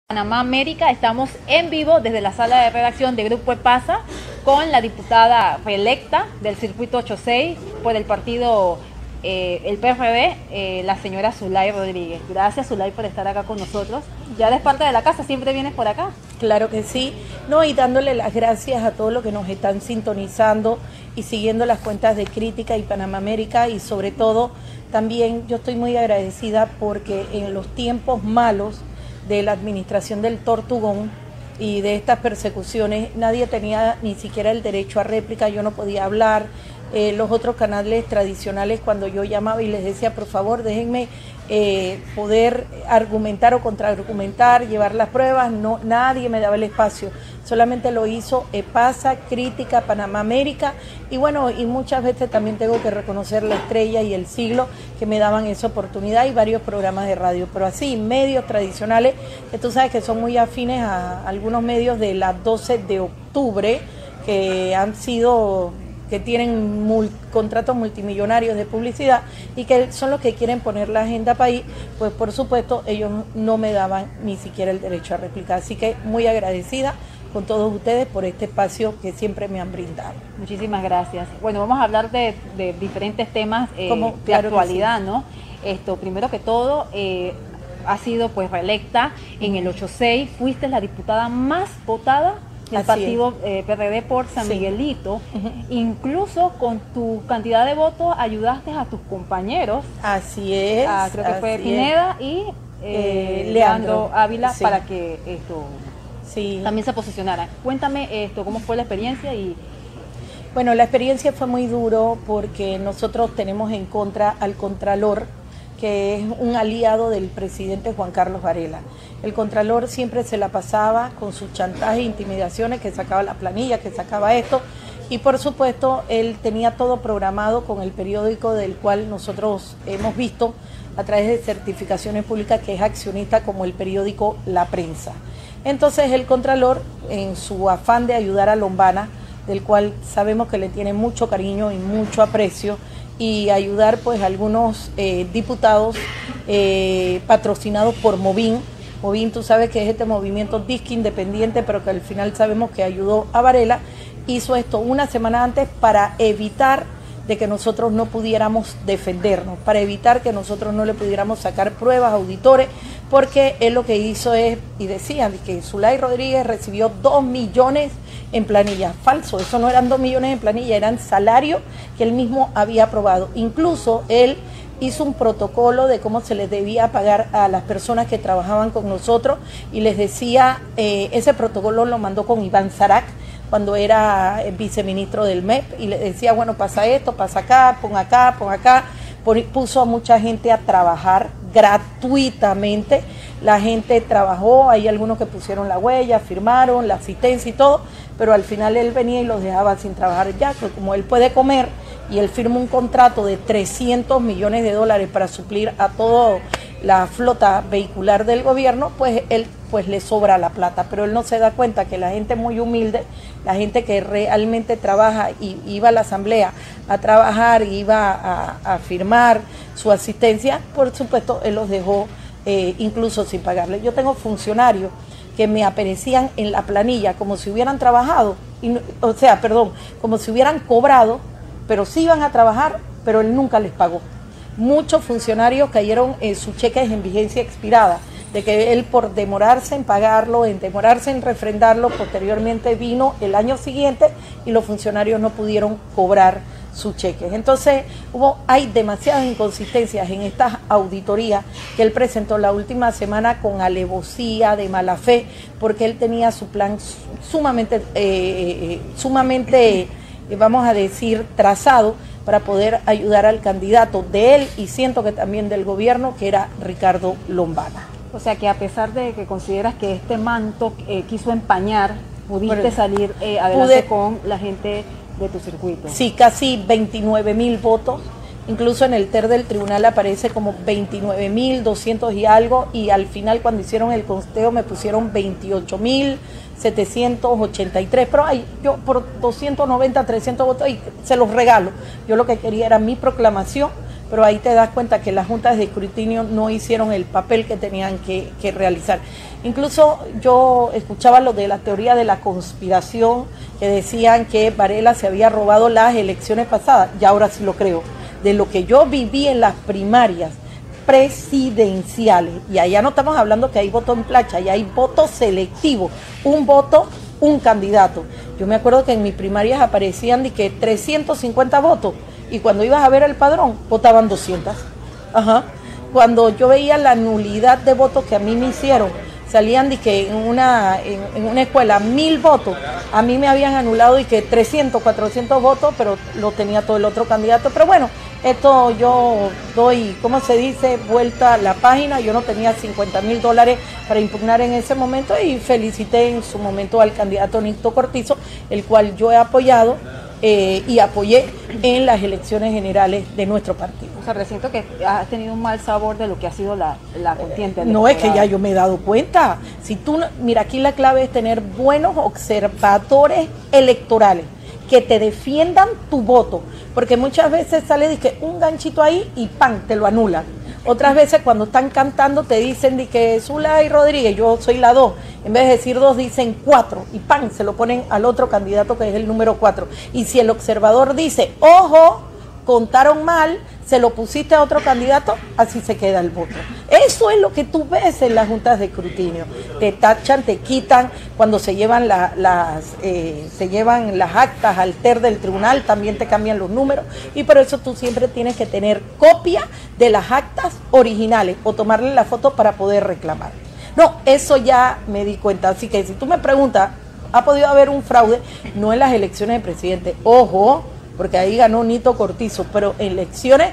Panamá América, estamos en vivo desde la sala de redacción de Grupo EPASA con la diputada reelecta del circuito 86 por el partido el PRD, la señora Zulay Rodríguez. Gracias, Zulay, por estar acá con nosotros. Ya eres parte de la casa, ¿siempre vienes por acá? Claro que sí, no, y dándole las gracias a todos los que nos están sintonizando y siguiendo las cuentas de Crítica y Panamá América, y sobre todo también yo estoy muy agradecida porque en los tiempos malos de la administración del Tortugón y de estas persecuciones, nadie tenía ni siquiera el derecho a réplica, yo no podía hablar. Los otros canales tradicionales, cuando yo llamaba y les decía, por favor, déjenme poder argumentar o contraargumentar, llevar las pruebas, no, nadie me daba el espacio. Solamente lo hizo EPASA, Crítica, Panamá América, y bueno, y muchas veces también tengo que reconocer La Estrella y El Siglo, que me daban esa oportunidad, y varios programas de radio. Pero así, medios tradicionales, que tú sabes que son muy afines a algunos medios de la 12 de octubre, que han sido, que tienen contratos multimillonarios de publicidad y que son los que quieren poner la agenda país, pues por supuesto ellos no me daban ni siquiera el derecho a replicar. Así que muy agradecida con todos ustedes por este espacio que siempre me han brindado. Muchísimas gracias. Bueno, vamos a hablar de diferentes temas de claro actualidad, sí, ¿no? Primero que todo, ha sido pues reelecta en el 86, fuiste la diputada más votada del partido PRD por San Miguelito. Incluso con tu cantidad de votos ayudaste a tus compañeros. Así es. Creo que fue Pineda y Leandro Ávila, para que esto también se posicionaran. Cuéntame cómo fue la experiencia. Bueno, la experiencia fue muy duro porque nosotros tenemos en contra al Contralor, que es un aliado del presidente Juan Carlos Varela. El Contralor siempre se la pasaba con sus chantajes e intimidaciones, que sacaba la planilla, que sacaba esto, y por supuesto él tenía todo programado con el periódico del cual nosotros hemos visto a través de certificaciones públicas que es accionista, como el periódico La Prensa. Entonces el Contralor, en su afán de ayudar a Lombana, del cual sabemos que le tiene mucho cariño y mucho aprecio, y ayudar pues a algunos diputados patrocinados por Movin. Movin, tú sabes que es este movimiento disque independiente, pero que al final sabemos que ayudó a Varela. Hizo esto una semana antes para evitar de que nosotros no pudiéramos defendernos, para evitar que nosotros no le pudiéramos sacar pruebas a auditores, porque él lo que hizo es, y decían que Zulay Rodríguez recibió 2 millones en planilla. Falso, eso no eran 2 millones en planilla, eran salarios que él mismo había aprobado. Incluso él hizo un protocolo de cómo se les debía pagar a las personas que trabajaban con nosotros, y les decía, ese protocolo lo mandó con Iván Zarac, cuando era viceministro del MEP, y le decía, bueno, pasa esto, pasa acá, pon acá, pon acá. Puso a mucha gente a trabajar gratuitamente. La gente trabajó, hay algunos que pusieron la huella, firmaron la asistencia y todo, pero al final él venía y los dejaba sin trabajar ya, pues como él puede comer y él firma un contrato de 300 millones de dólares para suplir a toda la flota vehicular del gobierno, pues él pues le sobra la plata, pero él no se da cuenta que la gente muy humilde, la gente que realmente trabaja y iba a la asamblea a trabajar, iba a firmar su asistencia, por supuesto él los dejó incluso sin pagarle. Yo tengo funcionarios que me aparecían en la planilla como si hubieran trabajado, como si hubieran cobrado, pero sí iban a trabajar, pero él nunca les pagó. Muchos funcionarios cayeron en sus cheques en vigencia expirada, de que él, por demorarse en pagarlo, en demorarse en refrendarlo, posteriormente vino el año siguiente y los funcionarios no pudieron cobrar sus cheques. Entonces hay demasiadas inconsistencias en estas auditorías que él presentó la última semana con alevosía, de mala fe, porque él tenía su plan sumamente, vamos a decir, trazado para poder ayudar al candidato de él, y siento que también del gobierno, que era Ricardo Lombana. O sea que a pesar de que consideras que este manto quiso empañar, pudiste salir adelante con la gente de tu circuito. Sí, casi 29,000 votos. Incluso en el TER del tribunal aparece como 29,200 y algo, y al final cuando hicieron el conteo me pusieron 28,783, pero yo por 290, 300 votos, y se los regalo. Yo lo que quería era mi proclamación pero ahí te das cuenta que las juntas de escrutinio no hicieron el papel que tenían que realizar. Incluso yo escuchaba lo de la teoría de la conspiración, que decían que Varela se había robado las elecciones pasadas, y ahora sí lo creo. De lo que yo viví en las primarias presidenciales, y allá no estamos hablando que hay voto en plancha, allá hay voto selectivo, un voto, un candidato. Yo me acuerdo que en mis primarias aparecían de que 350 votos, y cuando ibas a ver el padrón, votaban 200. Ajá. Cuando yo veía la nulidad de votos que a mí me hicieron, salían de que en una escuela 1000 votos, a mí me habían anulado y que 300, 400 votos, pero lo tenía todo el otro candidato. Pero bueno, esto yo doy, ¿cómo se dice?, vuelta a la página. Yo no tenía $50,000 para impugnar en ese momento y felicité en su momento al candidato Nito Cortizo, el cual yo he apoyado y apoyé en las elecciones generales de nuestro partido. O sea, resiento que has tenido un mal sabor de lo que ha sido la contienda. No, es que ya yo me he dado cuenta. Si tú, mira, aquí la clave es tener buenos observadores electorales que te defiendan tu voto, porque muchas veces sale de que un ganchito ahí y ¡pam!, te lo anulan. Otras veces cuando están cantando te dicen de que Zulay Rodríguez, yo soy la 2, en vez de decir 2 dicen 4 y ¡pam!, se lo ponen al otro candidato que es el número 4. Y si el observador dice, ojo, contaron mal, se lo pusiste a otro candidato, así se queda el voto. Eso es lo que tú ves en las juntas de escrutinio. Te tachan, te quitan, cuando se llevan las actas al TER del tribunal, también te cambian los números, y por eso tú siempre tienes que tener copia de las actas originales o tomarle la foto para poder reclamar. No, eso ya me di cuenta, así que si tú me preguntas, ¿ha podido haber un fraude? No en las elecciones de presidente, ojo, porque ahí ganó Nito Cortizo, pero en elecciones,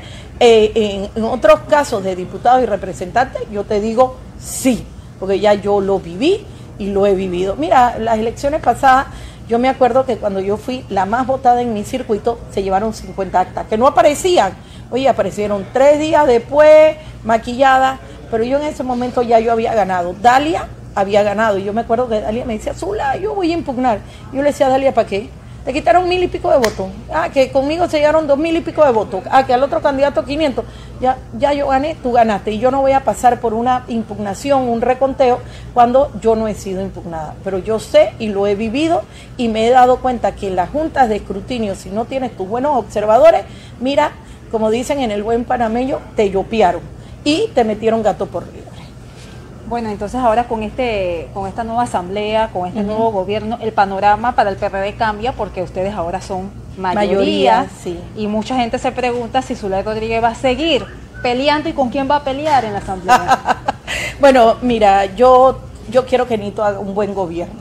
en otros casos de diputados y representantes, yo te digo sí, porque ya yo lo viví y lo he vivido. Mira, las elecciones pasadas, yo me acuerdo que cuando yo fui la más votada en mi circuito, se llevaron 50 actas, que no aparecían. Oye, aparecieron 3 días después, maquilladas, pero yo en ese momento ya yo había ganado. Dalia había ganado, y yo me acuerdo que Dalia me decía, Zulay, yo voy a impugnar. Yo le decía a Dalia, ¿para qué? Te quitaron 1000 y pico de votos. Ah, que conmigo se llegaron 2000 y pico de votos. Ah, que al otro candidato 500. Ya yo gané, tú ganaste. Y yo no voy a pasar por una impugnación, un reconteo, cuando yo no he sido impugnada. Pero yo sé y lo he vivido y me he dado cuenta que en las juntas de escrutinio, si no tienes tus buenos observadores, mira, como dicen en el buen panameño, te yopearon y te metieron gato por liebre. Bueno, entonces ahora con esta nueva asamblea, con este nuevo gobierno, el panorama para el PRD cambia porque ustedes ahora son mayoría, sí. Y mucha gente se pregunta si Zulay Rodríguez va a seguir peleando y con quién va a pelear en la asamblea. Bueno, mira, yo quiero que Nito haga un buen gobierno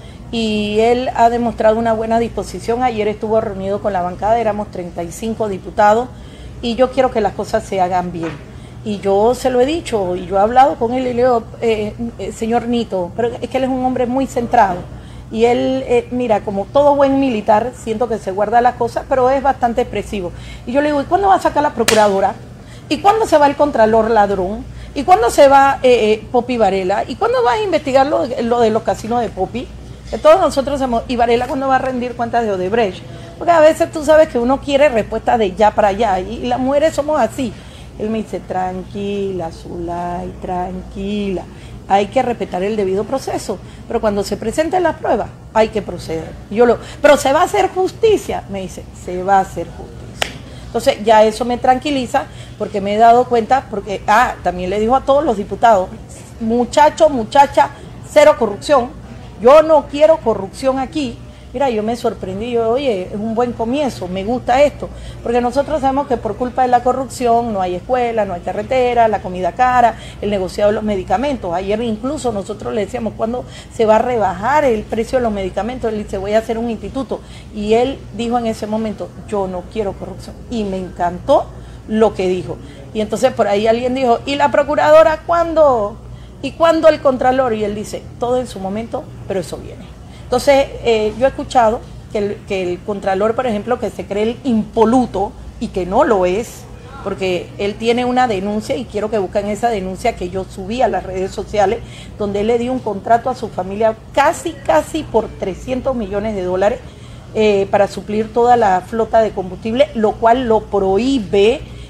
y él ha demostrado una buena disposición. Ayer estuvo reunido con la bancada, éramos 35 diputados y yo quiero que las cosas se hagan bien. Y yo se lo he dicho, y yo he hablado con él y le digo, señor Nito, pero es que él es un hombre muy centrado. Y él, mira, como todo buen militar, siento que se guarda las cosas, pero es bastante expresivo. Y yo le digo, ¿y cuándo va a sacar la procuradora? ¿Y cuándo se va el contralor ladrón? ¿Y cuándo se va Popi Varela? ¿Y cuándo vas a investigar lo de los casinos de Popi? Que todos nosotros hacemos, ¿y Varela cuándo va a rendir cuentas de Odebrecht? Porque a veces tú sabes que uno quiere respuestas de ya para allá, y las mujeres somos así. Él me dice, tranquila, Zulay, tranquila, hay que respetar el debido proceso, pero cuando se presenten las pruebas, hay que proceder. Pero ¿se va a hacer justicia? Me dice, se va a hacer justicia. Entonces ya eso me tranquiliza, porque me he dado cuenta, porque, también le dijo a todos los diputados, muchacho, muchacha, cero corrupción, yo no quiero corrupción aquí. Mira, yo me sorprendí, oye, es un buen comienzo, me gusta esto, porque nosotros sabemos que por culpa de la corrupción no hay escuela, no hay carretera, la comida cara, el negociado de los medicamentos. Ayer incluso nosotros le decíamos, ¿cuándo se va a rebajar el precio de los medicamentos? Él dice, voy a hacer un instituto. Y él dijo en ese momento, yo no quiero corrupción. Y me encantó lo que dijo. Y entonces por ahí alguien dijo, ¿y la procuradora cuándo? ¿Y cuándo el contralor? Y él dice, todo en su momento, pero eso viene. Entonces, yo he escuchado que el contralor, por ejemplo, que se cree el impoluto y que no lo es, porque él tiene una denuncia y quiero que busquen esa denuncia que yo subí a las redes sociales, donde él le dio un contrato a su familia casi por $300 millones para suplir toda la flota de combustible, lo cual lo prohíbe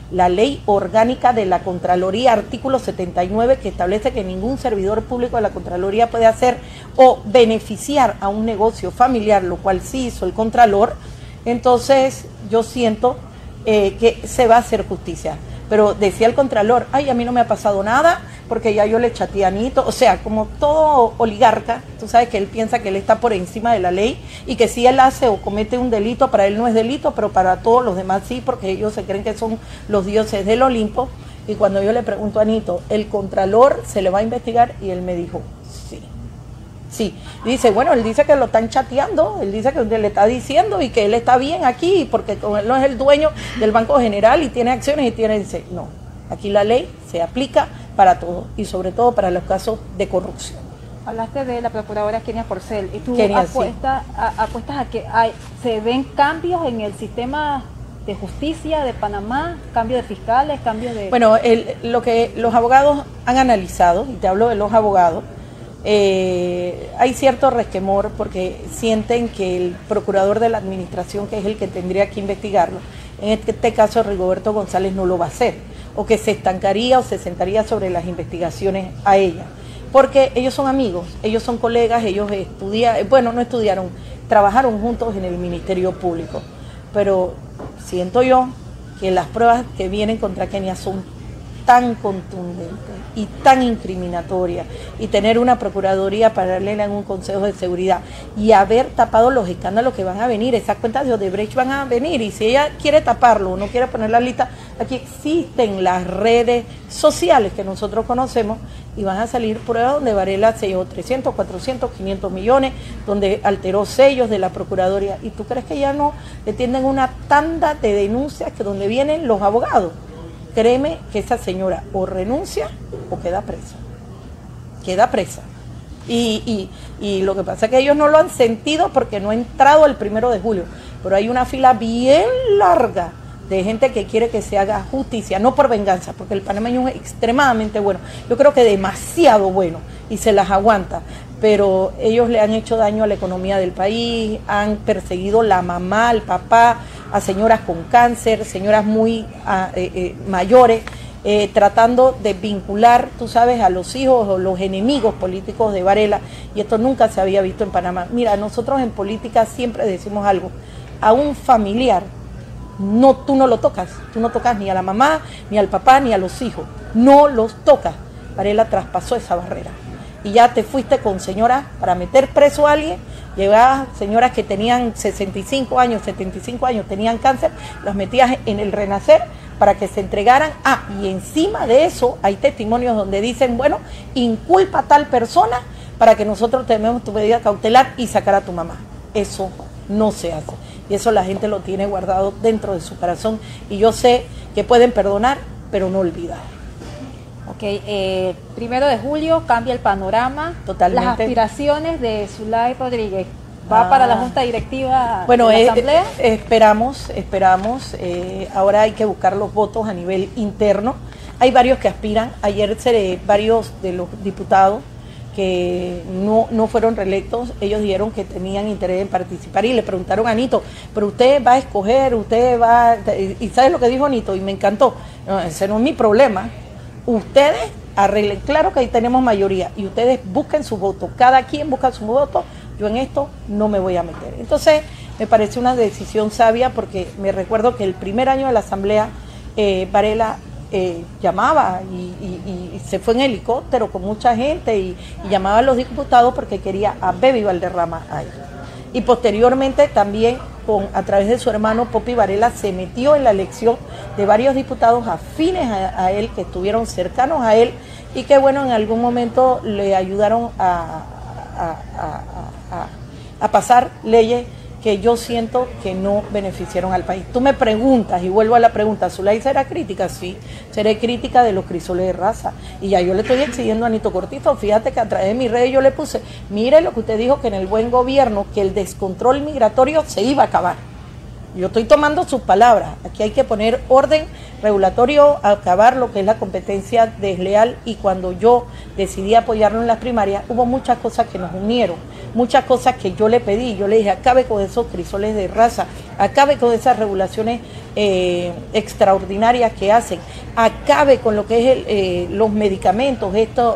la ley orgánica de la Contraloría, artículo 79, que establece que ningún servidor público de la Contraloría puede hacer o beneficiar a un negocio familiar, lo cual sí hizo el Contralor. Entonces yo siento que se va a hacer justicia. Pero decía el Contralor, ay, a mí no me ha pasado nada, porque ya yo le chateé a Anito. O sea, como todo oligarca, tú sabes que él piensa que él está por encima de la ley y que si él hace o comete un delito, para él no es delito, pero para todos los demás sí, porque ellos se creen que son los dioses del Olimpo. Y cuando yo le pregunto a Anito, ¿el Contralor se le va a investigar? Y él me dijo, sí. Sí, dice, bueno, él dice que lo están chateando, él dice que le está diciendo y que él está bien aquí porque él no es el dueño del Banco General y tiene acciones y tiene... Dice, no, aquí la ley se aplica para todo y sobre todo para los casos de corrupción. Hablaste de la procuradora Kenia Porcel y tú Kenia, apuestas a que se ven cambios en el sistema de justicia de Panamá, cambio de fiscales, cambio de... Bueno, lo que los abogados han analizado, y te hablo de los abogados, hay cierto resquemor porque sienten que el procurador de la administración, que es el que tendría que investigarlo, en este caso Rigoberto González, no lo va a hacer, o que se estancaría o se sentaría sobre las investigaciones a ella, porque ellos son amigos, ellos son colegas, ellos no estudiaron, trabajaron juntos en el Ministerio Público, pero siento yo que las pruebas que vienen contra Kenia son tan contundentes y tan incriminatorias, y tener una procuraduría paralela en un Consejo de Seguridad y haber tapado los escándalos que van a venir, esas cuentas de Odebrecht van a venir, y si ella quiere taparlo o no quiere poner la lista, aquí existen las redes sociales que nosotros conocemos y van a salir pruebas donde Varela se llevó 300, 400, 500 millones, donde alteró sellos de la Procuraduría. ¿Y tú crees que ya no le tienden una tanda de denuncias que donde vienen los abogados? Créeme que esa señora o renuncia o queda presa. Queda presa. Y lo que pasa es que ellos no lo han sentido porque no ha entrado el 1 de julio. Pero hay una fila bien larga de gente que quiere que se haga justicia, no por venganza, porque el panameño es extremadamente bueno. Yo creo que demasiado bueno y se las aguanta. Pero ellos le han hecho daño a la economía del país, han perseguido la mamá, el papá, a señoras con cáncer, señoras muy mayores, tratando de vincular, tú sabes, a los hijos o los enemigos políticos de Varela, y esto nunca se había visto en Panamá. Mira, nosotros en política siempre decimos algo, a un familiar, tú no lo tocas, tú no tocas ni a la mamá, ni al papá, ni a los hijos, no los tocas. Varela traspasó esa barrera. Y ya te fuiste con señoras para meter preso a alguien, llevabas señoras que tenían 65 años, 75 años, tenían cáncer, las metías en el Renacer para que se entregaran. Y encima de eso hay testimonios donde dicen, bueno, inculpa a tal persona para que nosotros tomemos tu medida cautelar y sacar a tu mamá. Eso no se hace. Y eso la gente lo tiene guardado dentro de su corazón. Y yo sé que pueden perdonar, pero no olvidar. Ok, 1 de julio cambia el panorama. Totalmente. Las aspiraciones de Zulay Rodríguez, ¿va para la Junta Directiva de la Asamblea? Esperamos. Ahora hay que buscar los votos a nivel interno. Hay varios que aspiran. Ayer varios de los diputados que no fueron reelectos, ellos dijeron que tenían interés en participar y le preguntaron a Anito, pero usted va a escoger, y ¿sabes lo que dijo Anito? Y me encantó. No, ese no es mi problema. Ustedes arreglen, claro que ahí tenemos mayoría, y ustedes busquen su voto, cada quien busca su voto, yo en esto no me voy a meter. Entonces me parece una decisión sabia, porque me recuerdo que el primer año de la Asamblea, Varela llamaba y se fue en helicóptero con mucha gente y llamaba a los diputados porque quería a Bebi Valderrama ahí. Y posteriormente también a través de su hermano Popi Varela se metió en la elección de varios diputados afines a él, que estuvieron cercanos a él y que bueno, en algún momento le ayudaron a pasar leyes que yo siento que no beneficiaron al país. Tú me preguntas, y vuelvo a la pregunta, ¿Zulay será crítica? Sí, seré crítica de los crisoles de raza. Y ya yo le estoy exigiendo a Anito Cortizo, fíjate que a través de mis redes yo le puse, mire lo que usted dijo, que en el buen gobierno, que el descontrol migratorio se iba a acabar. Yo estoy tomando sus palabras. Aquí hay que poner orden regulatorio, acabar lo que es la competencia desleal, y cuando yo decidí apoyarlo en las primarias, hubo muchas cosas que nos unieron, muchas cosas que yo le pedí. Yo le dije, acabe con esos crisoles de raza, acabe con esas regulaciones extraordinarias que hacen, acabe con lo que es los medicamentos,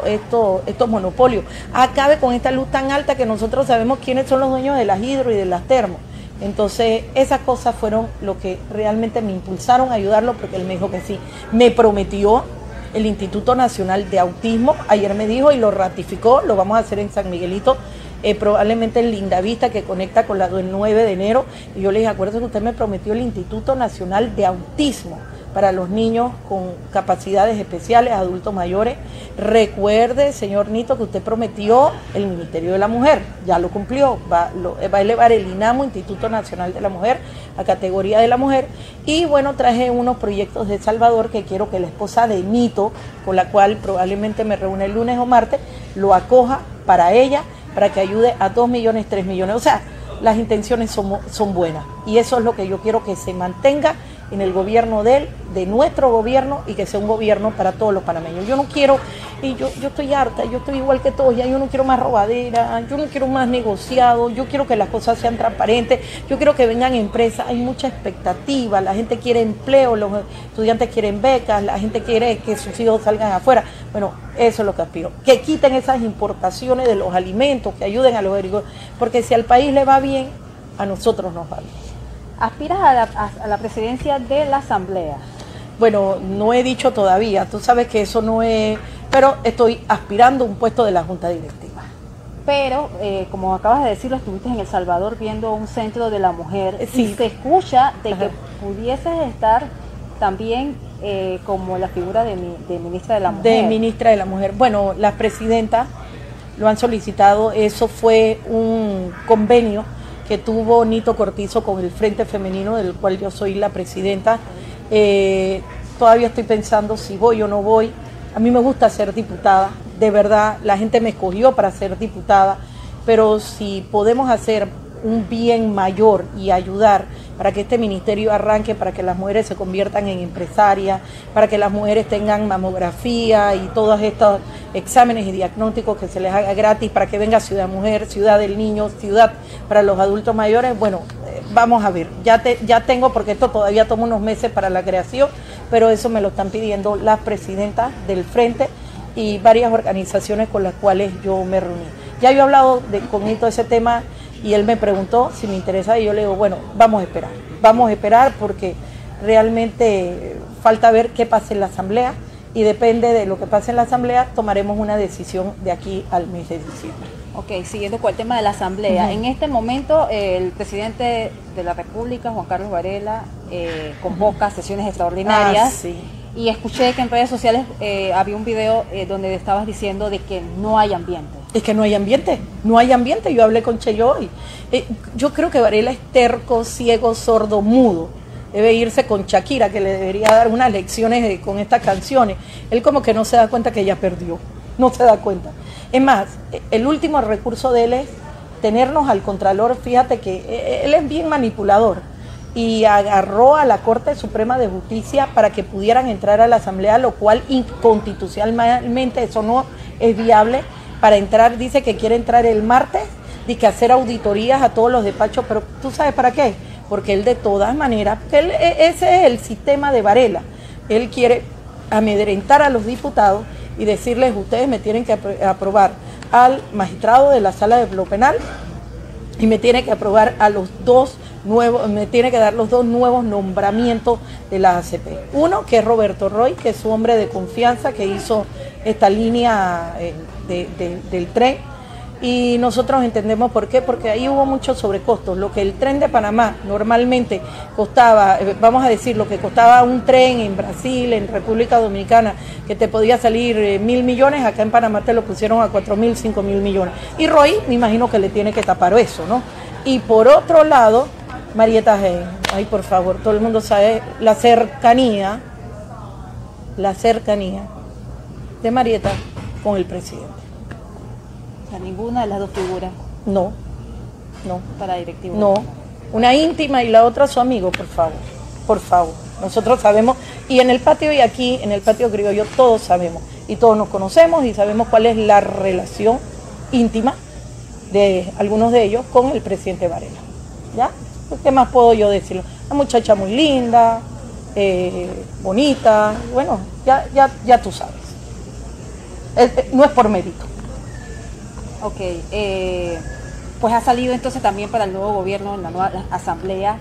estos monopolios, acabe con esta luz tan alta que nosotros sabemos quiénes son los dueños de las hidro y de las termos. Entonces, esas cosas fueron lo que realmente me impulsaron a ayudarlo, porque él me dijo que sí. Me prometió el Instituto Nacional de Autismo, ayer me dijo y lo ratificó, lo vamos a hacer en San Miguelito, probablemente en Lindavista, que conecta con la del 9 de enero. Y yo le dije, acuérdese que usted me prometió el Instituto Nacional de Autismo para los niños con capacidades especiales, adultos mayores. Recuerde, señor Nito, que usted prometió el Ministerio de la Mujer, ya lo cumplió, va a elevar el INAMO, Instituto Nacional de la Mujer, a categoría de la mujer. Y bueno, traje unos proyectos de Salvador que quiero que la esposa de Nito, con la cual probablemente me reúne el lunes o martes, lo acoja para ella, para que ayude a 2 millones, 3 millones. O sea, las intenciones son buenas, y eso es lo que yo quiero que se mantenga en el gobierno de él, de nuestro gobierno, y que sea un gobierno para todos los panameños. Yo no quiero, y yo estoy harta, yo estoy igual que todos, ya yo no quiero más robadera, yo no quiero más negociado, yo quiero que las cosas sean transparentes, yo quiero que vengan empresas, hay mucha expectativa, la gente quiere empleo, los estudiantes quieren becas, la gente quiere que sus hijos salgan afuera. Bueno, eso es lo que aspiro, que quiten esas importaciones de los alimentos, que ayuden a los agricultores, porque si al país le va bien, a nosotros nos va bien. ¿Aspiras a la presidencia de la Asamblea? Bueno, no he dicho todavía, tú sabes que eso no es, pero estoy aspirando a un puesto de la Junta Directiva. Pero, como acabas de decirlo, estuviste en El Salvador viendo un centro de la mujer, sí. Y se escucha de que pudieses estar también como la figura de ministra de la Mujer. De ministra de la Mujer. Bueno, las presidentas lo han solicitado, eso fue un convenio que tuvo Nito Cortizo con el Frente Femenino, del cual yo soy la presidenta. Todavía estoy pensando si voy o no voy. A mí me gusta ser diputada, de verdad, la gente me escogió para ser diputada, pero si podemos hacer un bien mayor y ayudar para que este ministerio arranque, para que las mujeres se conviertan en empresarias, para que las mujeres tengan mamografía y todos estos exámenes y diagnósticos que se les haga gratis, para que venga Ciudad Mujer, Ciudad del Niño, Ciudad para los adultos mayores. Bueno, vamos a ver, ya tengo, porque esto todavía toma unos meses para la creación, pero eso me lo están pidiendo las presidentas del Frente y varias organizaciones con las cuales yo me reuní. Ya yo he hablado con Nito de ese tema, y él me preguntó si me interesa, y yo le digo, bueno, vamos a esperar porque realmente falta ver qué pasa en la Asamblea, y depende de lo que pase en la Asamblea tomaremos una decisión de aquí al mes de diciembre. Ok, siguiendo con el tema de la Asamblea, en este momento el presidente de la República, Juan Carlos Varela, convoca sesiones extraordinarias. Sí. Y escuché que en redes sociales había un video donde estabas diciendo de que no hay ambiente. Es que no hay ambiente, yo hablé con Cheyoy. Yo creo que Varela es terco, ciego, sordo, mudo. Debe irse con Shakira, que le debería dar unas lecciones con estas canciones. Él como que no se da cuenta que ella perdió, no se da cuenta. Es más, el último recurso de él es tenernos al Contralor. Fíjate que él es bien manipulador, y agarró a la Corte Suprema de Justicia para que pudieran entrar a la Asamblea, lo cual inconstitucionalmente eso no es viable. Para entrar, dice que quiere entrar el martes, y que hacer auditorías a todos los despachos, pero ¿tú sabes para qué? Porque él de todas maneras, ese es el sistema de Varela, él quiere amedrentar a los diputados y decirles, ustedes me tienen que aprobar al magistrado de la Sala de lo Penal, y me tiene que aprobar a los dos nuevos, me tiene que dar los 2 nuevos nombramientos de la ACP. Uno, que es Roberto Roy, que es su hombre de confianza, que hizo esta línea del tren, y nosotros entendemos por qué, porque ahí hubo muchos sobrecostos. Lo que el tren de Panamá normalmente costaba, vamos a decir, lo que costaba un tren en Brasil, en República Dominicana, que te podía salir 1.000 millones, acá en Panamá te lo pusieron a 4.000, 5.000 millones. Y Roy, me imagino que le tiene que tapar eso, ¿no? Y por otro lado, Marieta Hey, ay, por favor, todo el mundo sabe la cercanía de Marieta con el presidente. O sea, ninguna de las dos figuras. No. Para directivo. No, una íntima y la otra su amigo, por favor. Nosotros sabemos, y en el patio y aquí, en el patio criollo, todos sabemos, y todos nos conocemos y sabemos cuál es la relación íntima de algunos de ellos con el presidente Varela. ¿Ya? ¿Qué más puedo yo decirlo? Una muchacha muy linda, bonita, bueno, ya tú sabes. No es por mérito. Ok, pues ha salido entonces también para el nuevo gobierno, en la nueva asamblea,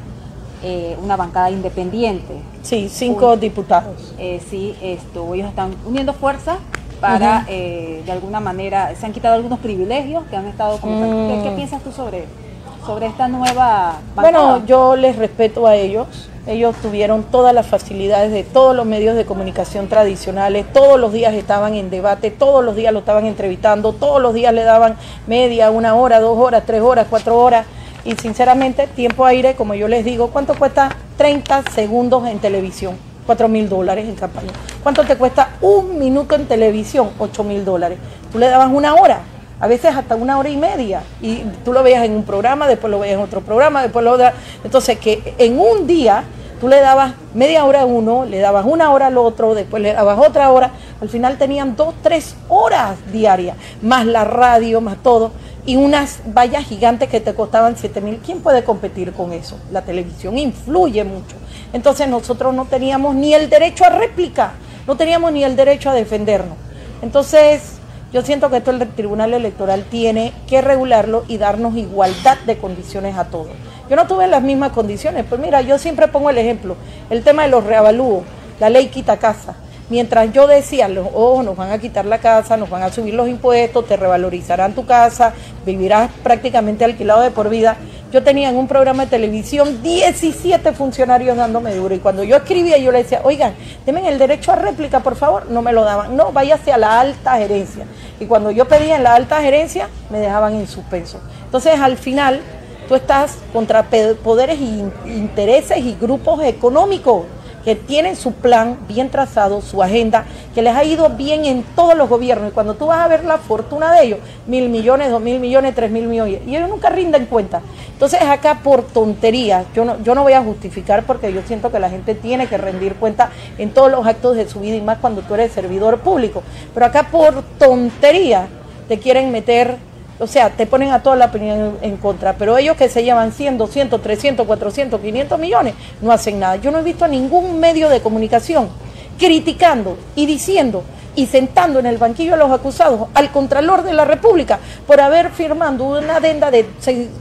una bancada independiente. Sí, 5 diputados. Sí, ellos están uniendo fuerzas para, de alguna manera, se han quitado algunos privilegios que han estado comentando. ¿Qué piensas tú sobre esta nueva bancada? Bueno, yo les respeto a ellos. Ellos tuvieron todas las facilidades de todos los medios de comunicación tradicionales, todos los días estaban en debate, todos los días lo estaban entrevistando, todos los días le daban media, 1 hora, 2 horas, 3 horas, 4 horas. Y sinceramente, tiempo aire, como yo les digo, ¿cuánto cuesta 30 segundos en televisión? $4.000 en campaña. ¿Cuánto te cuesta 1 minuto en televisión? $8.000. Tú le dabas 1 hora, a veces hasta 1 hora y media, y tú lo veías en un programa, después lo veías en otro programa, después lo veías. Entonces, que en un día tú le dabas media hora a uno, le dabas 1 hora al otro, después le dabas otra hora, al final tenían 2, 3 horas diarias, más la radio, más todo, y unas vallas gigantes que te costaban 7.000. ¿Quién puede competir con eso? La televisión influye mucho. Entonces nosotros no teníamos ni el derecho a réplica, no teníamos ni el derecho a defendernos. Entonces yo siento que esto el Tribunal Electoral tiene que regularlo y darnos igualdad de condiciones a todos. Yo no tuve las mismas condiciones, pues mira, yo siempre pongo el ejemplo, el tema de los reavalúos, la ley quita casa. Mientras yo decía, nos van a quitar la casa, nos van a subir los impuestos, te revalorizarán tu casa, vivirás prácticamente alquilado de por vida. Yo tenía en un programa de televisión 17 funcionarios dándome duro, y cuando yo escribía yo le decía, oigan, denme el derecho a réplica, por favor, no me lo daban. No, váyase a la alta gerencia. Y cuando yo pedía en la alta gerencia, me dejaban en suspenso. Entonces, al final, tú estás contra poderes y intereses y grupos económicos que tienen su plan bien trazado, su agenda, que les ha ido bien en todos los gobiernos. Y cuando tú vas a ver la fortuna de ellos, 1.000 millones, 2.000 millones, 3.000 millones, y ellos nunca rinden cuenta. Entonces acá por tonterías, yo no voy a justificar, porque yo siento que la gente tiene que rendir cuenta en todos los actos de su vida, y más cuando tú eres servidor público. Pero acá por tontería te quieren meter, o sea, te ponen a toda la opinión en contra, pero ellos que se llevan 100, 200, 300, 400, 500 millones, no hacen nada. Yo no he visto a ningún medio de comunicación criticando y diciendo y sentando en el banquillo de los acusados al Contralor de la República por haber firmado una adenda de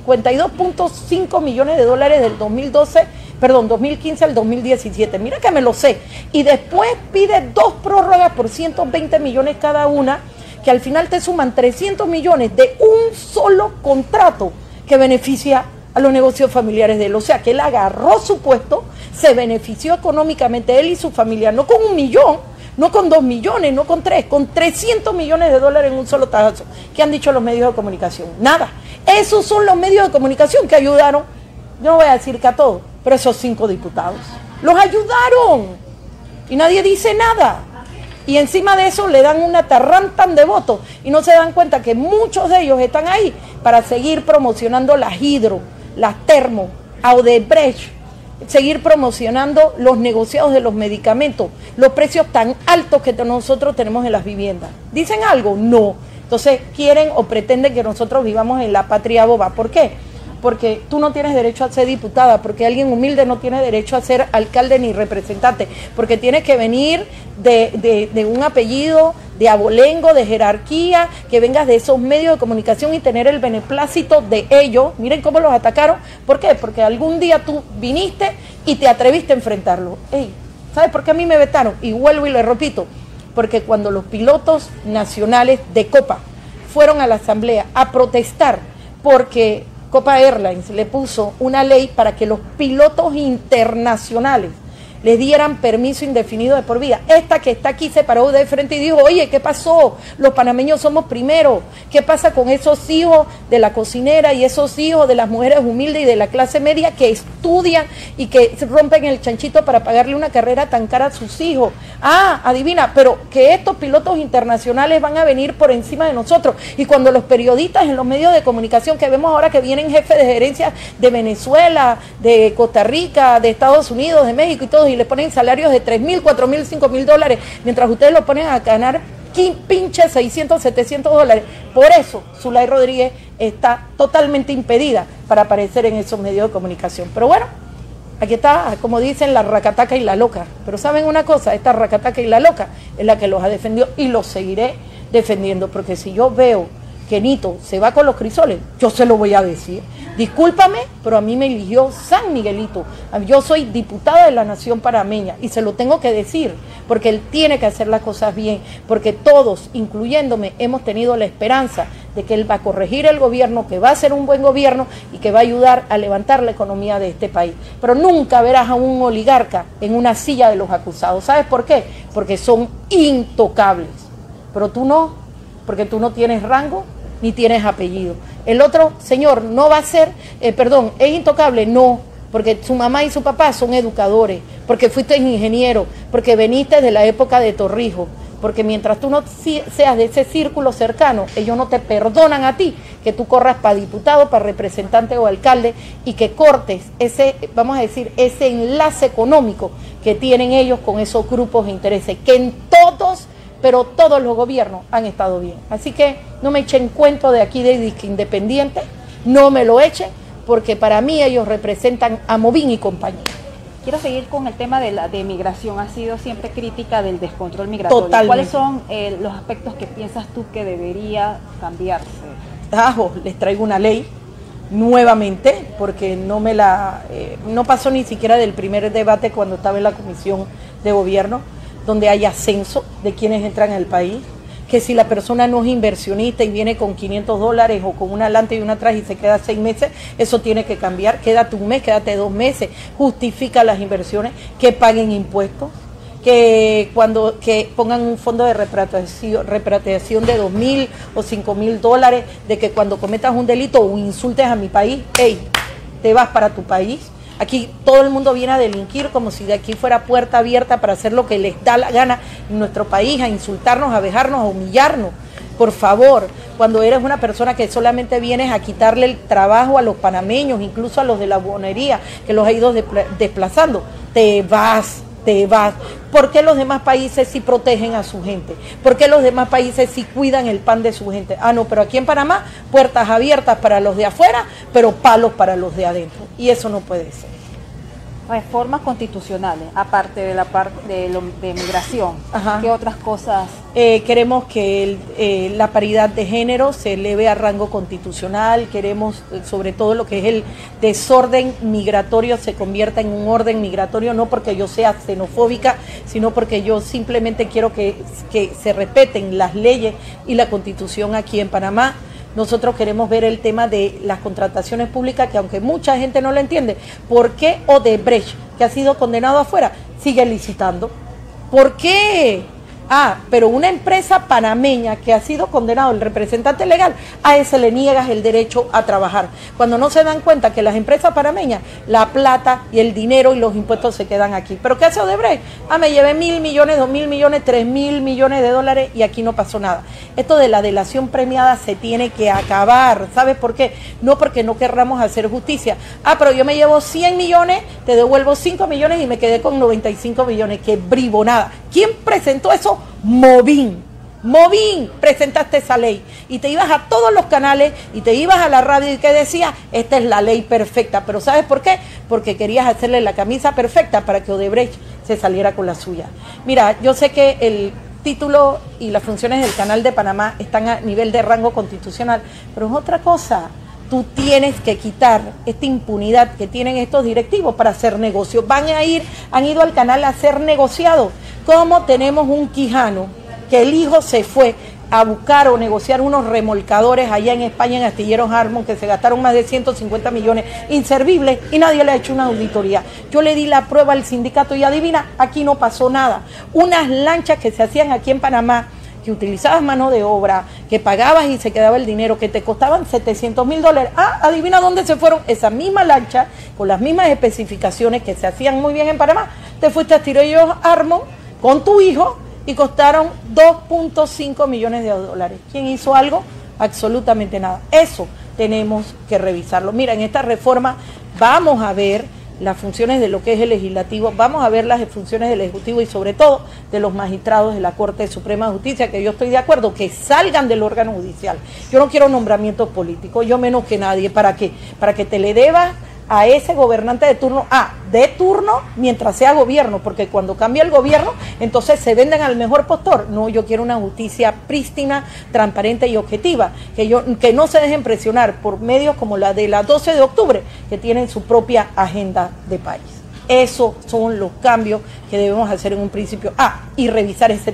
52.5 millones de dólares del 2015 al 2017. Mira que me lo sé. Y después pide 2 prórrogas por 120 millones cada una, que al final te suman 300 millones de un solo contrato que beneficia a los negocios familiares de él. O sea, que él agarró su puesto, se benefició económicamente él y su familia, no con 1 millón, no con 2 millones, no con 3, con 300 millones de dólares en un solo tajazo. ¿Qué han dicho los medios de comunicación? Nada. Esos son los medios de comunicación que ayudaron, yo no voy a decir que a todos, pero esos 5 diputados los ayudaron y nadie dice nada. Y encima de eso le dan una tarrantan de votos y no se dan cuenta que muchos de ellos están ahí para seguir promocionando las hidro, las termo, a Odebrecht, seguir promocionando los negociados de los medicamentos, los precios tan altos que nosotros tenemos en las viviendas. ¿Dicen algo? No. Entonces quieren o pretenden que nosotros vivamos en la patria boba. ¿Por qué? Porque tú no tienes derecho a ser diputada, porque alguien humilde no tiene derecho a ser alcalde ni representante, porque tienes que venir de un apellido, de abolengo, de jerarquía, que vengas de esos medios de comunicación y tener el beneplácito de ellos. Miren cómo los atacaron. ¿Por qué? Porque algún día tú viniste y te atreviste a enfrentarlo. Ey, ¿sabes por qué a mí me vetaron? Y vuelvo y le repito, porque cuando los pilotos nacionales de Copa fueron a la asamblea a protestar porque Copa Airlines le puso una ley para que los pilotos internacionales les dieran permiso indefinido de por vida. Esta que está aquí se paró de frente y dijo, oye, ¿qué pasó? Los panameños somos primero. ¿Qué pasa con esos hijos de la cocinera y esos hijos de las mujeres humildes y de la clase media que estudian y que rompen el chanchito para pagarle una carrera tan cara a sus hijos? Ah, adivina, pero que estos pilotos internacionales van a venir por encima de nosotros. Y cuando los periodistas en los medios de comunicación que vemos ahora que vienen jefes de gerencia de Venezuela, de Costa Rica, de Estados Unidos, de México y todo, y les ponen salarios de 3.000, 4.000, 5.000 dólares, mientras ustedes lo ponen a ganar pinche 600, 700 dólares. Por eso Zulay Rodríguez está totalmente impedida para aparecer en esos medios de comunicación. Pero bueno, Aquí está, como dicen, la racataca y la loca. Pero ¿saben una cosa? Esta racataca y la loca es la que los ha defendido y los seguiré defendiendo. Porque si yo veo que Nito se va con los crisoles, yo se lo voy a decir. Discúlpame, pero a mí me eligió San Miguelito. Yo soy diputada de la Nación Panameña y se lo tengo que decir, porque él tiene que hacer las cosas bien, porque todos, incluyéndome, hemos tenido la esperanza de que él va a corregir el gobierno, que va a ser un buen gobierno y que va a ayudar a levantar la economía de este país. Pero nunca verás a un oligarca en una silla de los acusados. ¿Sabes por qué? Porque son intocables. Pero tú no, porque tú no tienes rango ni tienes apellido. El otro señor no va a ser, es intocable, no, porque su mamá y su papá son educadores, porque fuiste ingeniero, porque veniste de la época de Torrijos, porque mientras tú no seas de ese círculo cercano, ellos no te perdonan a ti que tú corras para diputado, para representante o alcalde y que cortes ese, vamos a decir, ese enlace económico que tienen ellos con esos grupos de intereses, que en todos, pero todos los gobiernos han estado bien. Así que no me echen cuento de aquí de Disque Independiente, no me lo echen, porque para mí ellos representan a Movín y compañía. Quiero seguir con el tema de migración. Ha sido siempre crítica del descontrol migratorio. Totalmente. ¿Cuáles son los aspectos que piensas tú que debería cambiarse? Les traigo una ley nuevamente, porque no pasó ni siquiera del primer debate cuando estaba en la Comisión de Gobierno, donde hay ascenso de quienes entran al país, que si la persona no es inversionista y viene con $500 o con una adelante y una atrás y se queda 6 meses, eso tiene que cambiar. Quédate un mes, quédate 2 meses, justifica las inversiones, que paguen impuestos, que pongan un fondo de repatriación de $2,000 o $5,000, de que cuando cometas un delito o insultes a mi país, te vas para tu país. Aquí todo el mundo viene a delinquir como si de aquí fuera puerta abierta para hacer lo que les da la gana en nuestro país, a insultarnos, a vejarnos, a humillarnos. Por favor, cuando eres una persona que solamente vienes a quitarle el trabajo a los panameños, incluso a los de la buhonería, que los ha ido desplazando, te vas. ¿Por qué los demás países sí protegen a su gente? ¿Por qué los demás países sí cuidan el pan de su gente? Ah, no, pero aquí en Panamá, puertas abiertas para los de afuera, pero palos para los de adentro. Y eso no puede ser. Reformas constitucionales, aparte de la parte de migración. Ajá. ¿Qué otras cosas? Queremos que la paridad de género se eleve a rango constitucional, queremos sobre todo lo que es el desorden migratorio se convierta en un orden migratorio, no porque yo sea xenofóbica, sino porque yo simplemente quiero que se respeten las leyes y la Constitución aquí en Panamá. Nosotros queremos ver el tema de las contrataciones públicas, que aunque mucha gente no lo entiende, ¿por qué Odebrecht, que ha sido condenado afuera, sigue licitando? ¿Por qué? Pero una empresa panameña que ha sido condenado, el representante legal, a ese le niegas el derecho a trabajar. Cuando no se dan cuenta que las empresas panameñas, la plata y el dinero y los impuestos se quedan aquí. ¿Pero qué hace Odebrecht? Me llevé 1.000 millones, 2.000 millones, 3.000 millones de dólares y aquí no pasó nada. Esto de la delación premiada se tiene que acabar. ¿Sabes por qué? No porque no querramos hacer justicia. Pero yo me llevo 100 millones, te devuelvo 5 millones y me quedé con 95 millones. ¡Qué bribonada! ¿Quién presentó eso? Movín, presentaste esa ley y te ibas a todos los canales y te ibas a la radio y que decía, esta es la ley perfecta, pero ¿sabes por qué? Porque querías hacerle la camisa perfecta para que Odebrecht se saliera con la suya. Mira, yo sé que el título y las funciones del Canal de Panamá están a nivel de rango constitucional, pero es otra cosa. Tú tienes que quitar esta impunidad que tienen estos directivos para hacer negocios. Han ido al canal a hacer negociados. Como tenemos un Quijano, que el hijo se fue a buscar o negociar unos remolcadores allá en España, en Astilleros Harmon, que se gastaron más de 150 millones, inservibles, y nadie le ha hecho una auditoría. Yo le di la prueba al sindicato y adivina, aquí no pasó nada. Unas lanchas que se hacían aquí en Panamá, que utilizabas mano de obra, que pagabas y se quedaba el dinero, que te costaban $700,000. Adivina dónde se fueron esa misma lancha, con las mismas especificaciones que se hacían muy bien en Panamá. Te fuiste a Astilleros Harmon con tu hijo y costaron $2.5 millones de dólares. ¿Quién hizo algo? Absolutamente nada. Eso tenemos que revisarlo. Mira, en esta reforma vamos a ver las funciones de lo que es el legislativo, vamos a ver las funciones del ejecutivo y sobre todo de los magistrados de la Corte Suprema de Justicia, que yo estoy de acuerdo que salgan del órgano judicial. Yo no quiero nombramientos políticos, yo menos que nadie. ¿Para qué? Para que te le debas a ese gobernante de turno mientras sea gobierno, porque cuando cambia el gobierno, entonces se venden al mejor postor. No, yo quiero una justicia prístina, transparente y objetiva, que no se dejen presionar por medios como la de la 12 de octubre, que tienen su propia agenda de país. Esos son los cambios que debemos hacer en un principio. Y revisar ese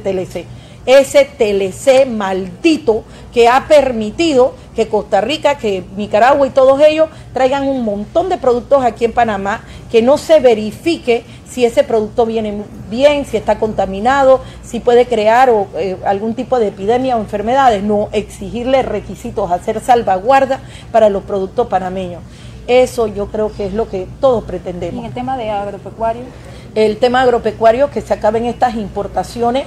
TLC maldito que ha permitido que Costa Rica, que Nicaragua y todos ellos traigan un montón de productos aquí en Panamá, que no se verifique si ese producto viene bien, si está contaminado, si puede crear algún tipo de epidemia o enfermedades. No, exigirle requisitos, hacer salvaguarda para los productos panameños. Eso yo creo que es lo que todos pretendemos. ¿Y en el tema de agropecuario? El tema agropecuario, que se acaben estas importaciones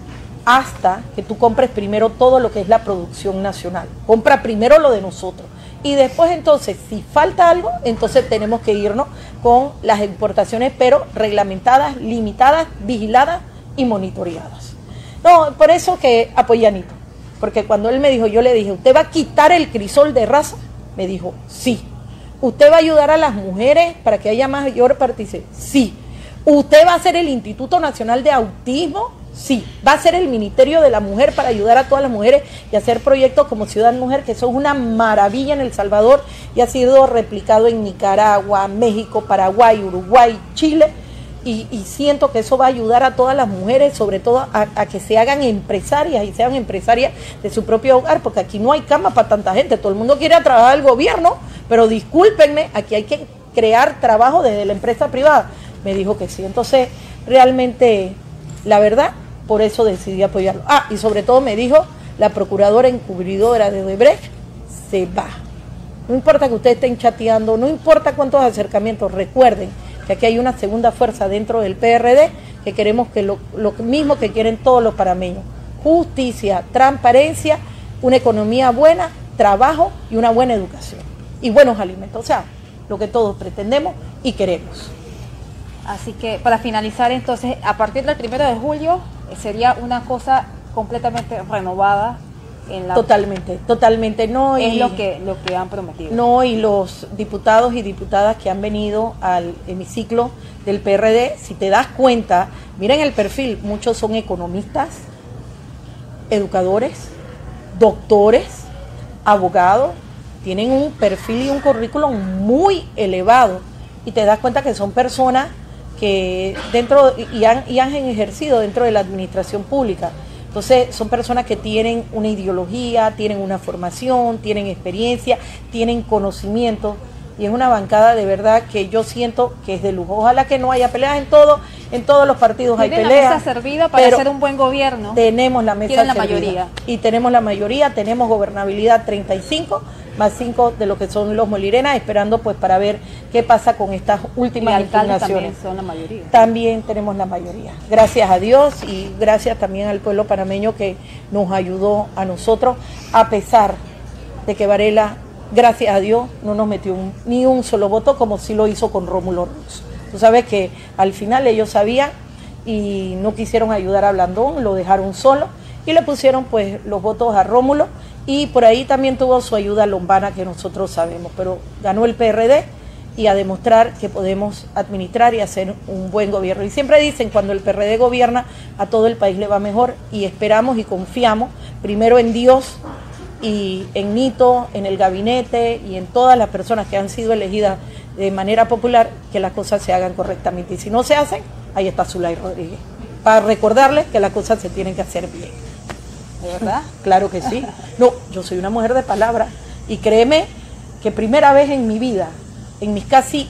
hasta que tú compres primero todo lo que es la producción nacional. Compra primero lo de nosotros. Y después entonces, si falta algo, entonces tenemos que irnos con las exportaciones, pero reglamentadas, limitadas, vigiladas y monitoreadas. No, por eso que apoyé a Nito. Porque cuando él me dijo, yo le dije, ¿usted va a quitar el crisol de raza? Me dijo, sí. ¿Usted va a ayudar a las mujeres para que haya mayor participación? Sí. ¿Usted va a hacer el Instituto Nacional de Autismo? Sí. ¿Va a ser el Ministerio de la Mujer para ayudar a todas las mujeres y hacer proyectos como Ciudad Mujer, que son una maravilla en El Salvador y ha sido replicado en Nicaragua, México, Paraguay, Uruguay, Chile? Y siento que eso va a ayudar a todas las mujeres, sobre todo a que se hagan empresarias y sean empresarias de su propio hogar, porque aquí no hay cama para tanta gente. Todo el mundo quiere trabajar al gobierno, pero discúlpenme, aquí hay que crear trabajo desde la empresa privada. Me dijo que sí. Entonces, realmente, la verdad, por eso decidí apoyarlo. Y sobre todo me dijo, la procuradora encubridora de Odebrecht se va. No importa que ustedes estén chateando, no importa cuántos acercamientos, recuerden que aquí hay una segunda fuerza dentro del PRD, que queremos que lo mismo que quieren todos los panameños: justicia, transparencia, una economía buena, trabajo y una buena educación. Y buenos alimentos, o sea, lo que todos pretendemos y queremos. Así que para finalizar entonces, a partir del 1 de julio sería una cosa completamente renovada. Totalmente, no. Es lo que han prometido. No, y los diputados y diputadas que han venido al hemiciclo del PRD, si te das cuenta, miren el perfil, muchos son economistas, educadores, doctores, abogados, tienen un perfil y un currículum muy elevado, y te das cuenta que son personas que han ejercido dentro de la administración pública. Entonces son personas que tienen una ideología, tienen una formación, tienen experiencia, tienen conocimiento, y es una bancada de verdad que yo siento que es de lujo. Ojalá que no haya peleas en todos los partidos hay peleas. Tienen la mesa servida para hacer un buen gobierno. Tenemos la mesa servida. La mayoría. Y tenemos la mayoría, tenemos gobernabilidad 35 más 5 de lo que son los Molirena, esperando pues para ver qué pasa con estas últimas impugnaciones. También son la mayoría. También tenemos la mayoría. Gracias a Dios y gracias también al pueblo panameño que nos ayudó a nosotros, a pesar de que Varela, gracias a Dios, no nos metió ni un solo voto, como sí lo hizo con Rómulo Rux. Tú sabes que al final ellos sabían y no quisieron ayudar a Blandón, lo dejaron solo y le pusieron pues los votos a Rómulo, y por ahí también tuvo su ayuda Lombana, que nosotros sabemos, pero ganó el PRD y a demostrar que podemos administrar y hacer un buen gobierno. Y siempre dicen, cuando el PRD gobierna, a todo el país le va mejor, y esperamos y confiamos primero en Dios y en Nito, en el gabinete y en todas las personas que han sido elegidas de manera popular, que las cosas se hagan correctamente. Y si no se hacen, ahí está Zulay Rodríguez, para recordarles que las cosas se tienen que hacer bien. ¿De verdad? Claro que sí. No, yo soy una mujer de palabra, y créeme que primera vez en mi vida, en mis casi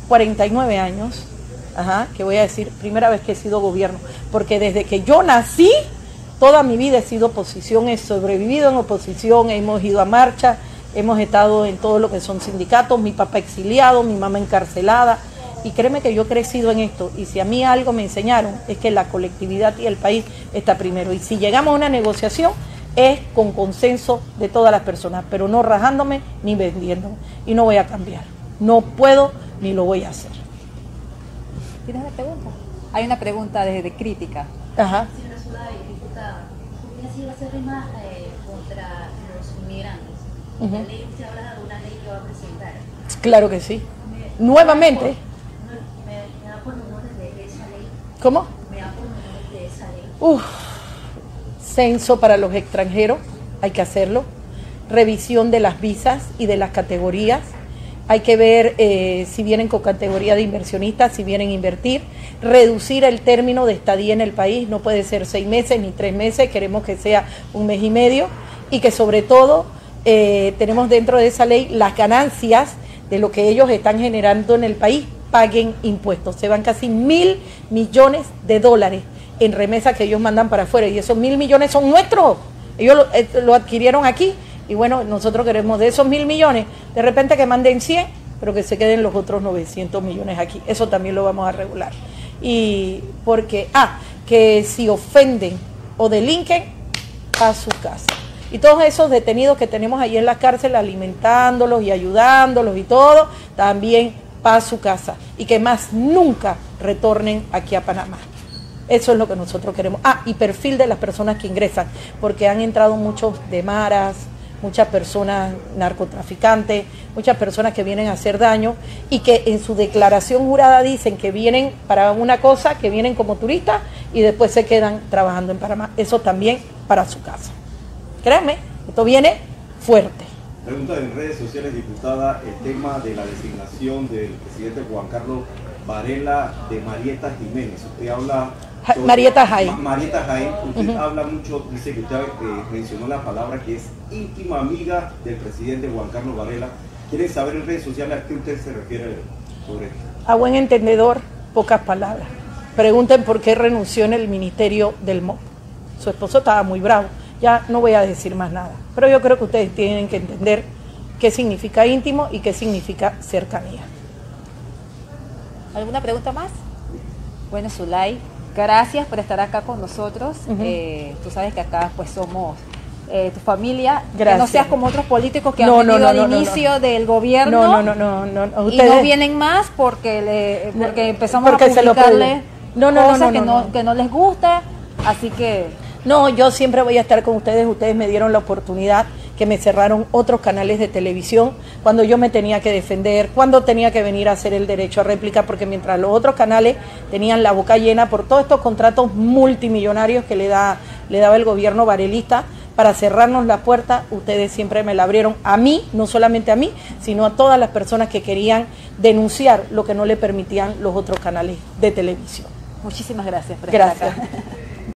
49 años, que voy a decir, primera vez que he sido gobierno, porque desde que yo nací, toda mi vida he sido oposición, he sobrevivido en oposición, hemos ido a marcha, hemos estado en todo lo que son sindicatos, mi papá exiliado, mi mamá encarcelada, y créeme que yo he crecido en esto, y si a mí algo me enseñaron es que la colectividad y el país está primero, y si llegamos a una negociación es con consenso de todas las personas, pero no rajándome ni vendiéndome, y no voy a cambiar, no puedo ni lo voy a hacer. ¿Tienes una pregunta? Hay una pregunta de crítica. Señora Zulay, diputada, ¿usted ha sido acérrima contra los inmigrantes? La ley, usted habla de una ley que va a presentar. Claro que sí. nuevamente. Me da por menores de esa ley. ¿Cómo? Me da por menores de esa ley. Censo para los extranjeros, hay que hacerlo. Revisión de las visas y de las categorías. Hay que ver si vienen con categoría de inversionistas, si vienen a invertir. Reducir el término de estadía en el país, no puede ser 6 meses ni 3 meses, queremos que sea 1 mes y medio. Y que sobre todo tenemos dentro de esa ley las ganancias de lo que ellos están generando en el país, paguen impuestos. Se van casi 1.000 millones de dólares en remesas que ellos mandan para afuera. Y esos 1.000 millones son nuestros. Ellos lo adquirieron aquí. Y bueno, nosotros queremos de esos 1.000 millones, de repente que manden 100, pero que se queden los otros 900 millones aquí. Eso también lo vamos a regular. Y porque, que si ofenden o delinquen, a su casa. Y todos esos detenidos que tenemos ahí en la cárcel, alimentándolos y ayudándolos y todo, también para su casa. Y que más nunca retornen aquí a Panamá. Eso es lo que nosotros queremos. Y perfil de las personas que ingresan, porque han entrado muchos de maras, muchas personas narcotraficantes, muchas personas que vienen a hacer daño y que en su declaración jurada dicen que vienen para una cosa, que vienen como turistas y después se quedan trabajando en Panamá. Eso también para su casa. Créanme, esto viene fuerte. Pregunta en redes sociales, diputada, el tema de la designación del presidente Juan Carlos Varela de Marieta Jiménez. Usted habla... Marieta Jaén. Marieta Jaén, usted habla mucho, dice que usted mencionó la palabra que es íntima amiga del presidente Juan Carlos Varela. ¿Quieren saber en redes sociales a qué usted se refiere sobre esto? A buen entendedor, pocas palabras. Pregunten por qué renunció en el ministerio del MOP. Su esposo estaba muy bravo. Ya no voy a decir más nada. Pero yo creo que ustedes tienen que entender qué significa íntimo y qué significa cercanía. ¿Alguna pregunta más? Bueno, Zulay, gracias por estar acá con nosotros. Tú sabes que acá pues somos tu familia. Gracias. Que no seas como otros políticos que han venido al inicio del gobierno. No. Ustedes... Y no vienen más porque empezamos a publicarles cosas que no les gusta. Así que... No, yo siempre voy a estar con ustedes. Ustedes me dieron la oportunidad, que me cerraron otros canales de televisión cuando yo me tenía que defender, cuando tenía que venir a hacer el derecho a réplica, porque mientras los otros canales tenían la boca llena por todos estos contratos multimillonarios que le daba el gobierno varelista para cerrarnos la puerta, ustedes siempre me la abrieron a mí, no solamente a mí, sino a todas las personas que querían denunciar lo que no le permitían los otros canales de televisión. Muchísimas gracias por estar acá.